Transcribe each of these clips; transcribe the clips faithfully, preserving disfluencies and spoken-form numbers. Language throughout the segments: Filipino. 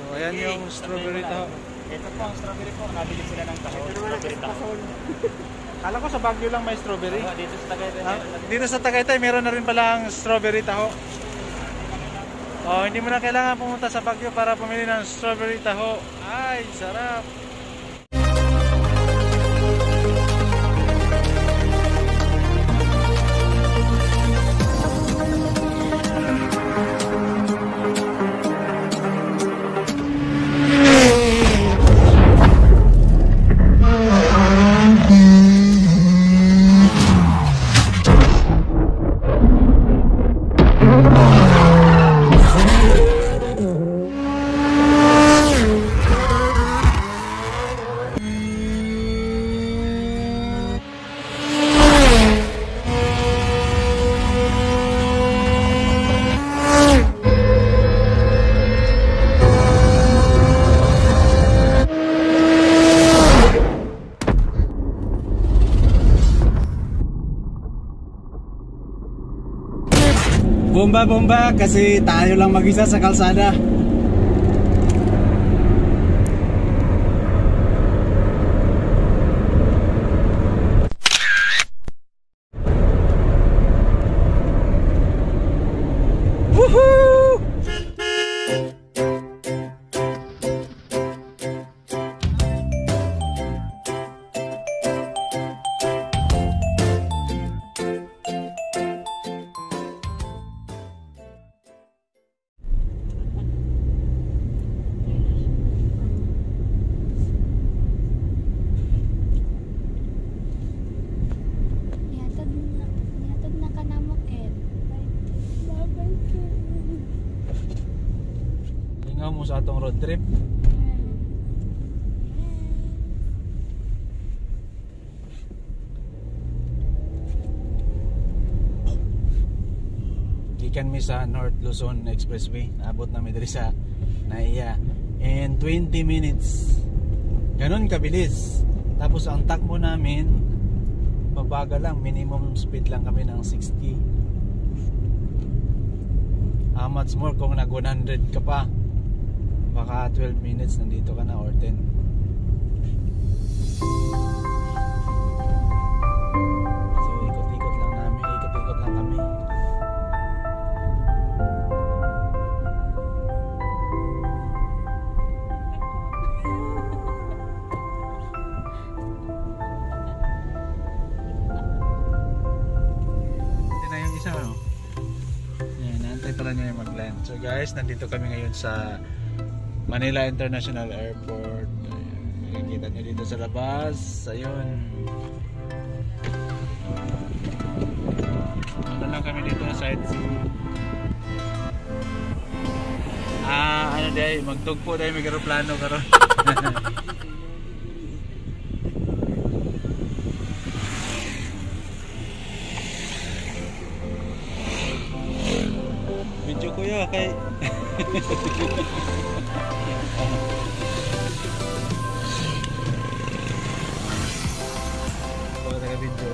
ayan yung strawberry taho. Ito po ang strawberry po. Nabili sila ng taho. Strawberry taho. Kala ko sa Baguio lang may strawberry. Oh, dito sa Tagaytay. Ah, dito sa Tagaytay meron na rin pala ang strawberry taho. Oh, hindi mo na kailangan pumunta sa Baguio para pumili ng strawberry taho. Ay, sarap. Bomba-bomba kasi tayo lang mag-isa sa kalsada. Woohoo! Mo sa atong road trip. Gikan mi sa North Luzon Expressway. Naabot namin diri sa Naiya in twenty minutes. Ganon kabilis. Tapos ang takbo namin mabagal lang, minimum speed lang kami ng sixty. How much more kung nag one hundred ka pa? Baka twelve minutes nandito ka na or ten. So ikot-ikot lang namin, ikot-ikot lang kami. Ito na yung isa, no? Yan, naantay pala niya yung mag-land. So guys, nandito kami ngayon sa Manila International Airport. Makikita nyo dito sa labas. Ayun. Ano lang kami dito sa sightseeing. Ah, ano dahil magtugpo dahil may aeroplano karon. Video ko yun kay video.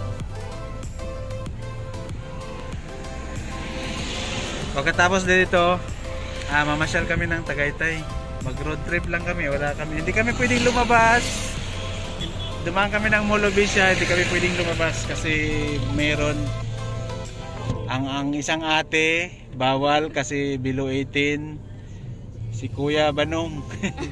Pagkatapos dito, ah, mamasyal kami ng Tagaytay. Mag road trip lang kami, wala kami. Hindi kami pwedeng lumabas. Dumaan kami ng Molobisya, hindi kami pwedeng lumabas kasi meron ang ang isang ate bawal kasi below eighteen. Si Kuya Banong.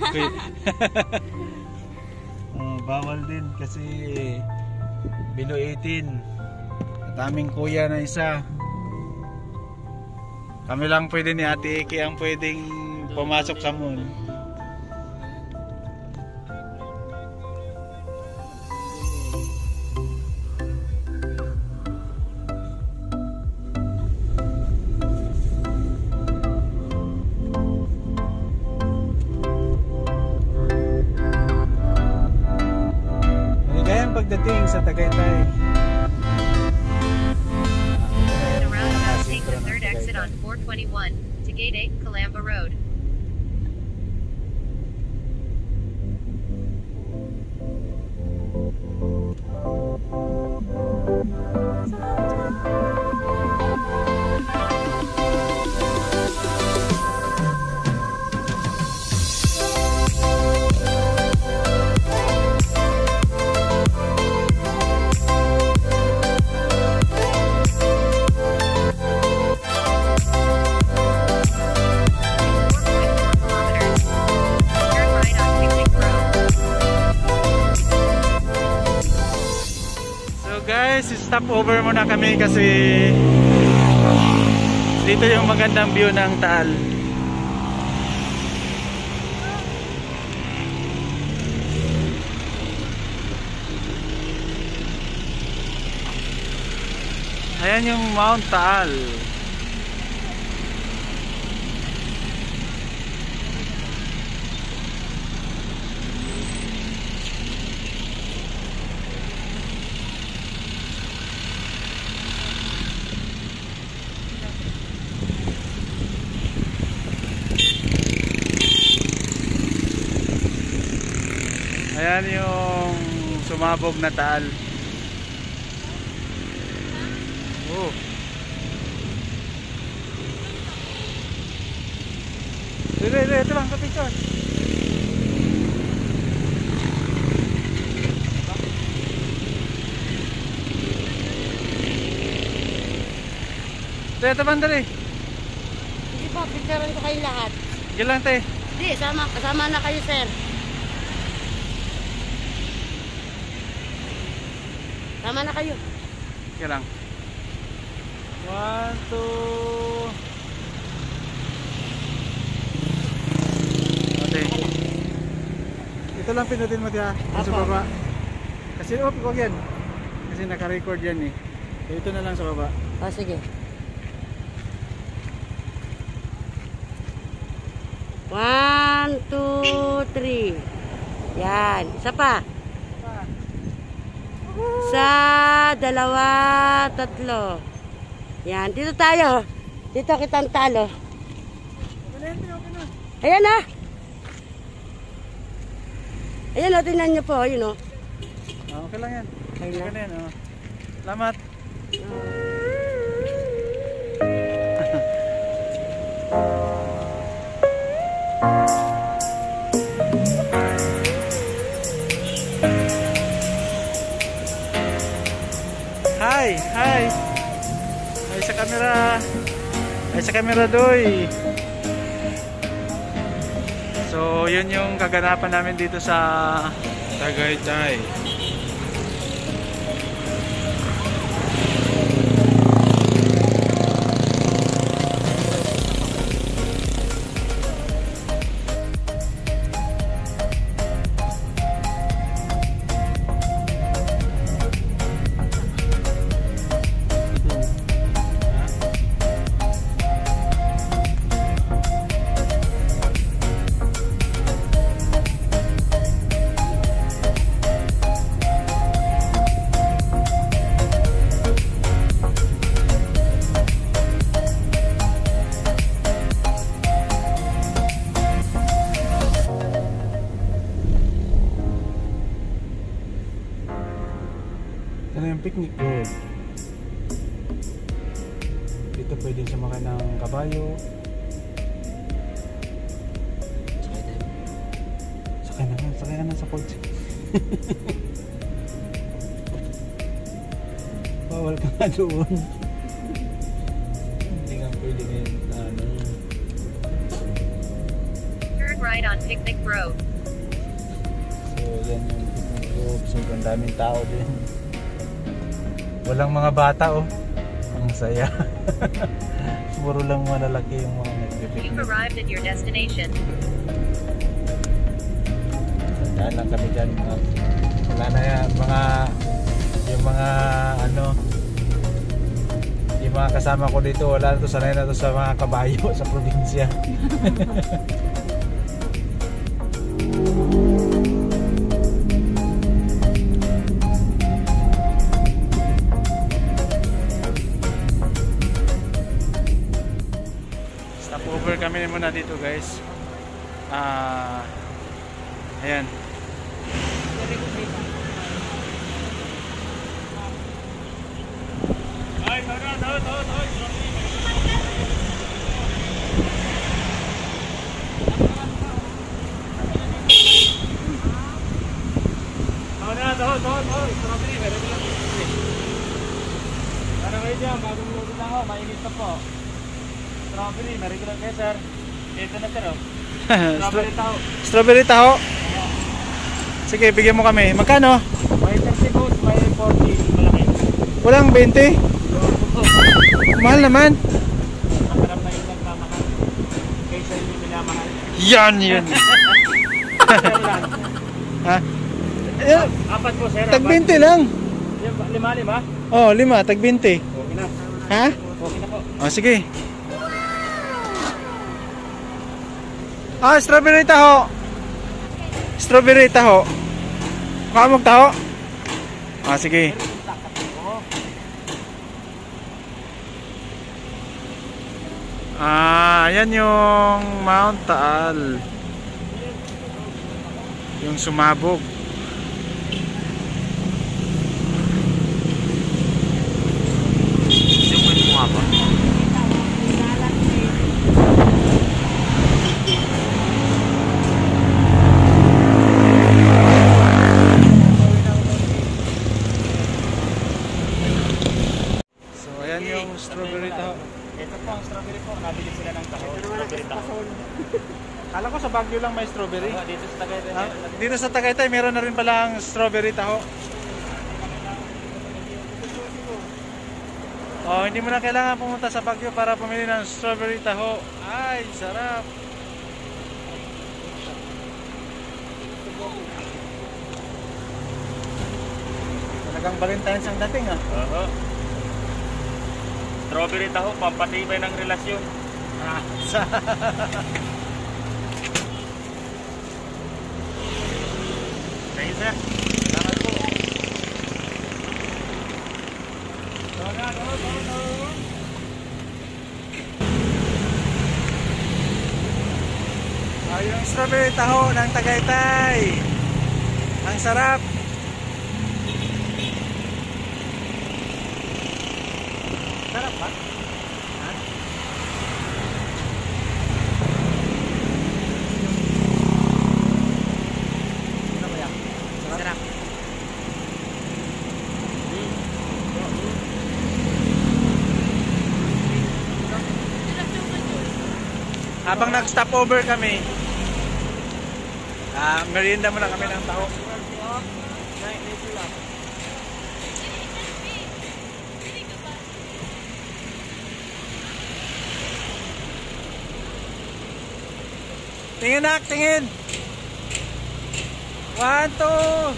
Oh, bawal din kasi below eighteen. At aming kuya na isa. Kami lang pwede ni Ate Eki ang pwedeng pumasok sa mall. Maligayang pagdating sa Tagaytay. Take the third exit on four twenty-one to Gate eight, Calamba Road. Mag-stop over muna kami kasi dito yung magandang view ng Taal. Ayan yung Mount Taal. Ayan yung sumabog na Taal. Oh. Dito, dito, ito lang, kapicture. Ito, ito bandali. Sige po, picturean ko kayo lahat. Sige lang, te. Hindi, sama, kasama na kayo, sir. Sama na kayo. Sige lang. One, two. Okay. Ito lang pinutin mo diya. Sa Apo. baba. Kasi, oh, wag yan. Kasi naka-record yan eh. Ito na lang sa baba. O, sige. One, two, three. Yan. Isa pa. Sa dalawa, tatlo. Yan. Dito tayo. Dito kitang talo. Ayan na. Ayan o, tingnan nyo po. Yun o. Ah, okay lang yan. Okay Okay na. na yan. Oh. Salamat. Hi, hi. Hi sa camera. Hi sa camera doy. So, yun yung kaganapan namin dito sa Tagaytay. Ito na yung picnic road. Dito pwede sumakay ng kabayo. Sakay na nga, sakay na sa kotse. Bawal ka nga doon. Hindi nga pwede ngayon na ano. Turn right on Picnic Road. So yan yung picnic road. Sobrang daming tao din. Walang mga bata oh. Ang saya. Puro lang mga lalaki yung mga You've nagpipiknik. arrived at your destination. Daan lang kami dyan. Mga, wala na yan. Mga, yung mga ano, yung mga kasama ko dito, wala na to, sanay na to sa mga kabayo sa probinsya. Stop over kami muna dito guys. Ah, ayan. Ano kayo dyan? Bagong luto na ako. Mainit na po. Strawberry. Narigalan kayo, sir. Ito na, sir. Oh. Strawberry tao. Strawberry taho. Sige, bigyan mo kami. Magkano? May thirty goes, may forty. Malaki. Walang twenty? Mahal naman. Ang harap na yung nagmamahal. Kaysa hindi minamahal. Yan yun. Sir lang. Ha? Eh, Apat po sir. tag apat. twenty lang. Lima, lima, lima. Oh, lima, tag twenty. Okay na. Ha? Okay na po. Oh, sige. Ah, strawberry taho. Strawberry taho. Kamog taho. Ah, sige. Ah, yan yung Mount Taal. Yung sumabog. Simuin mo nga ba? So, ayan yung strawberry taho. Ito po ang strawberry po. Nabili sila ng taho. Strawberry taho. Kala ko sa Baguio lang may strawberry. Ah, dito sa Tagaytay. Ah, dito sa Tagaytay meron na rin pala ang strawberry taho. Oh, hindi mo na kailangan pumunta sa Baguio para pumili ng strawberry taho. Ay, sarap. Talagang Valentine's ang dating ah. Oo. Strawberry taho, pampatibay ng relasyon. Ah, sa Thank you, sir. Salamat po. Ah, yung strawberry taho ng Tagaytay. Ang sarap. Sarap ba? Ha? Ano ba yan? Sarap. Habang nag-stop over kami, ah, merienda muna kami ng taho. Tingin nak, tingin. One, two.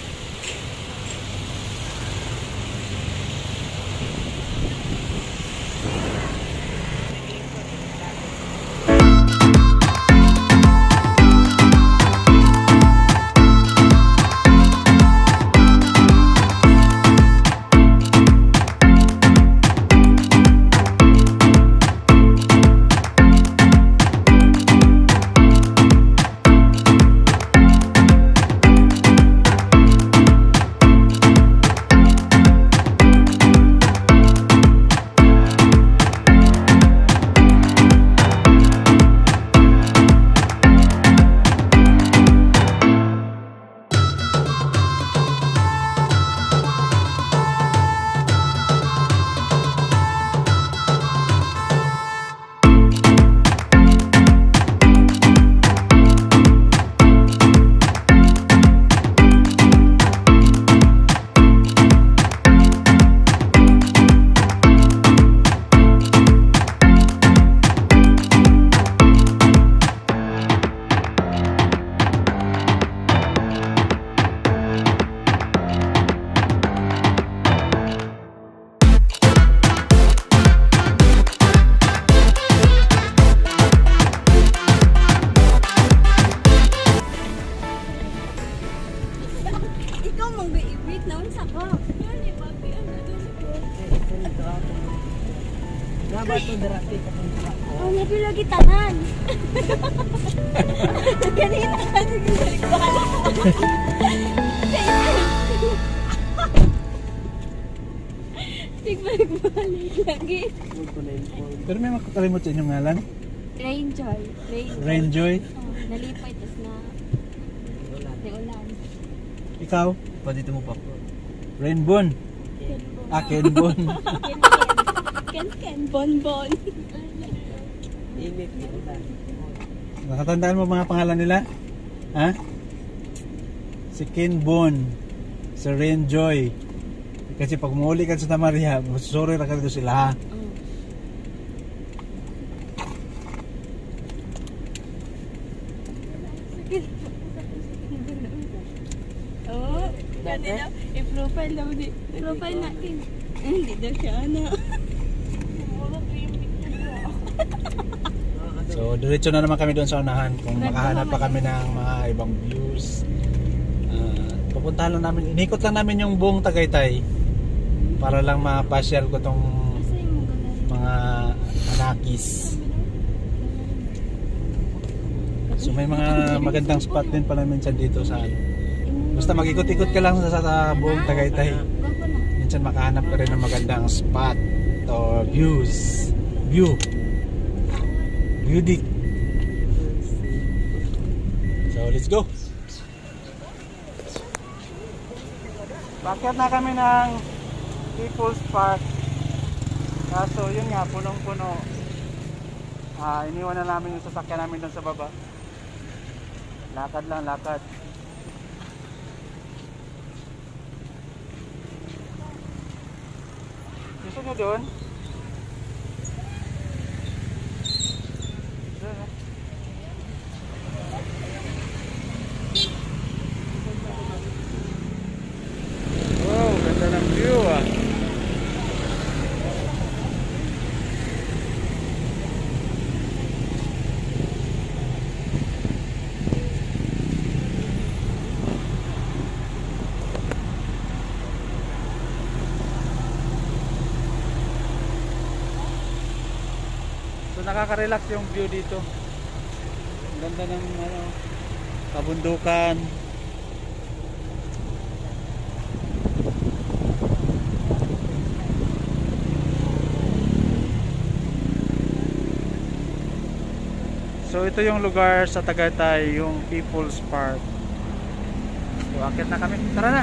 Ikaw mong be-ibit na unsa ka? Yan ni papi ano to? Oh, lagi lagi tanan. Kanina ka sige balik. Sige balik balik lagi. Pero may makakalimot sa inyong ngalan? Rainjoy. Rainjoy. Oh, nalipay tas na. Ulan. Ikaw? Pwede mo pa. Rainbon. Ah, Kenbon. Ken Ken Ken Bon Bon. Nakatandaan mo mga pangalan nila? Ha? Si Kenbon. Si Rainjoy. Kasi pag umuuli ka sa Maria, sorry ra ka dito sila. Oo. Kanina, i-profile daw di. Profile natin. Hindi daw siya ano. So, diretso na naman kami doon sa unahan kung makahanap pa kami ng mga ibang views. Uh, pupuntahan lang namin, inikot lang namin yung buong Tagaytay para lang mapasyal ko tong mga anakis. So, may mga magandang spot din pala minsan dito sa ano. Basta mag-ikot-ikot ka lang sa, sa buong Tagaytay. Minsan makahanap ka rin ng magandang spot or views. View. Beauty. So let's go. Bakit na kami ng People's Park. Kaso yun nga, punong-puno. Ah, iniwan na namin yung sasakyan namin doon sa baba. Lakad lang, lakad. Gusto nyo doon? Wow, ganda ng view ah. So nakaka-relax yung view dito. Ang ganda ng ano, kabundukan. So ito yung lugar sa Tagaytay, yung People's Park. So akit na kami. Tara na.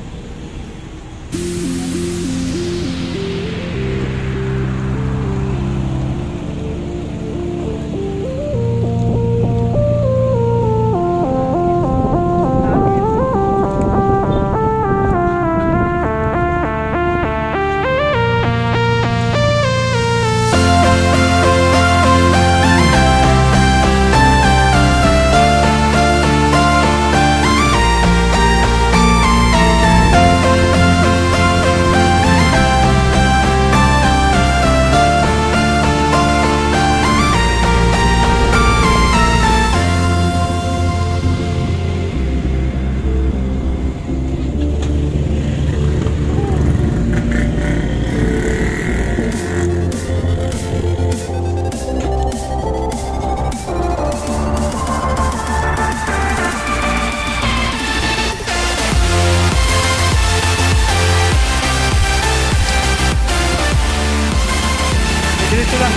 Dito lang.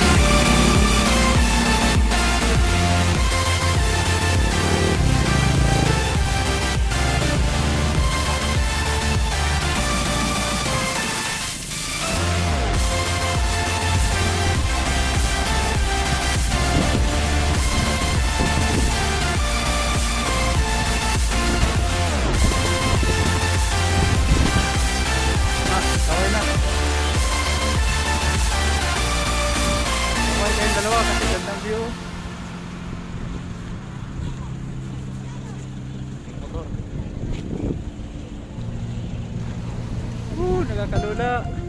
Ah, okay na. Kayong dalawa kasi gandang view. Uh, nakakalula.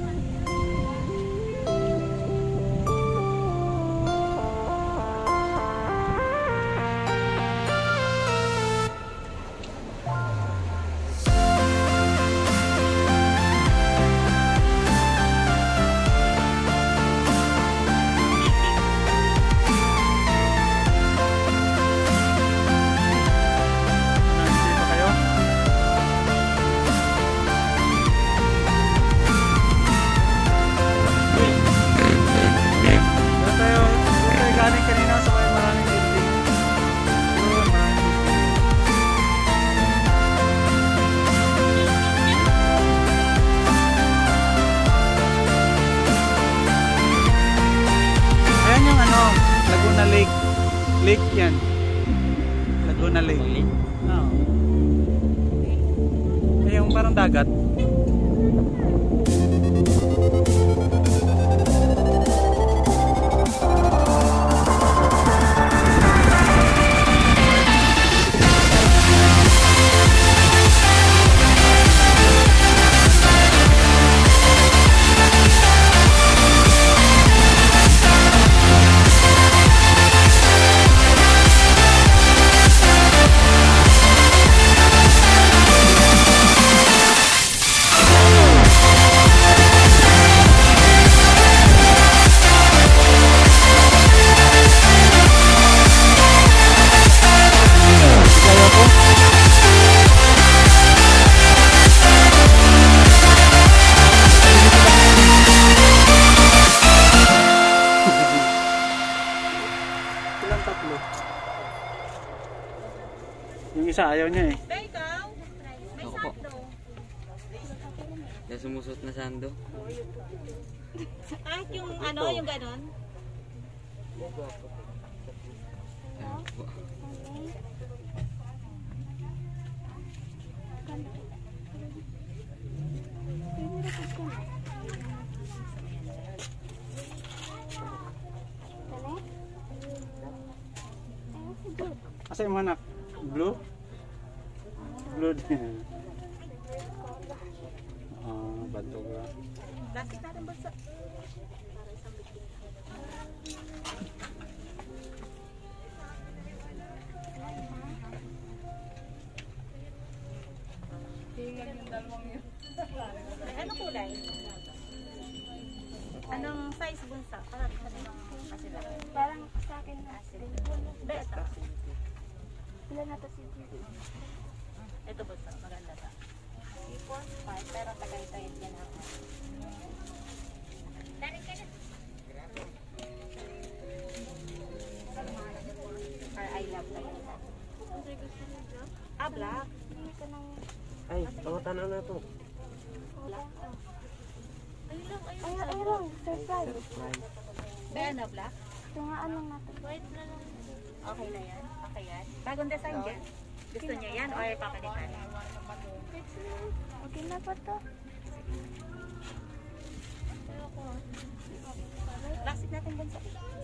Lake. Lake yan. Laguna Lake. Oo. Eh, yung parang dagat. Yung isa ayaw niya eh. Ba, ikaw? May Ako po. sando. Kaya sumusot na sando. Kahit yung ano, yung ganon. Ayun po. Asa yung anak? Blue? Blue din. Ah, bato ka. Plastic natin basta. Ano kulay? Anong size bunsa? Parang Parang sa akin na beta. Ilan na to si ito bunsa, maganda ta. four five, pero tagay-tagay yan ako. Dari ka na. Or I love ka yun. Ah, black. Ay, pangutan na to. Black. Ayun lang, ayun lang. Ayun lang, surprise. Surprise. Ba na black? Ito nga anong natin. White na lang. Okay na yan? Okay yan? Bagong design yan? Gusto niya yan o ay papalitan? Okay na po to. Plastic natin bansa.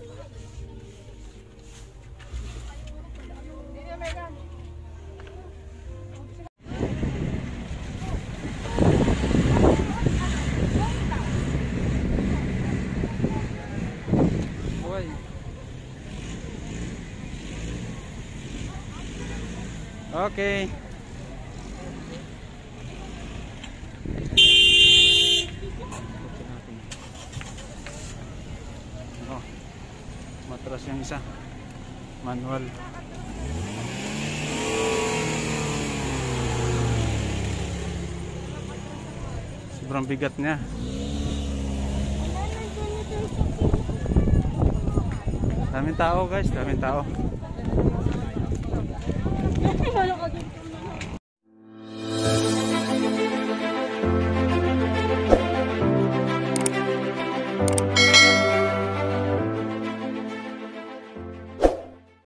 Boy. Okay. Oh, matras yung isa. Manual. Sobrang bigat niya. Daming tao guys, daming tao. Wala ko dito.